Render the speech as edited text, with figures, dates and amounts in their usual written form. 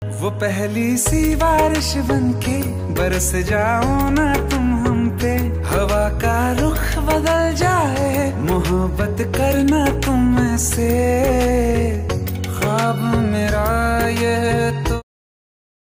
वो पहली सी बारिश बनके बरस जाओ ना तुम हम पे, हवा का रुख बदल जाए मोहब्बत करना तुम से।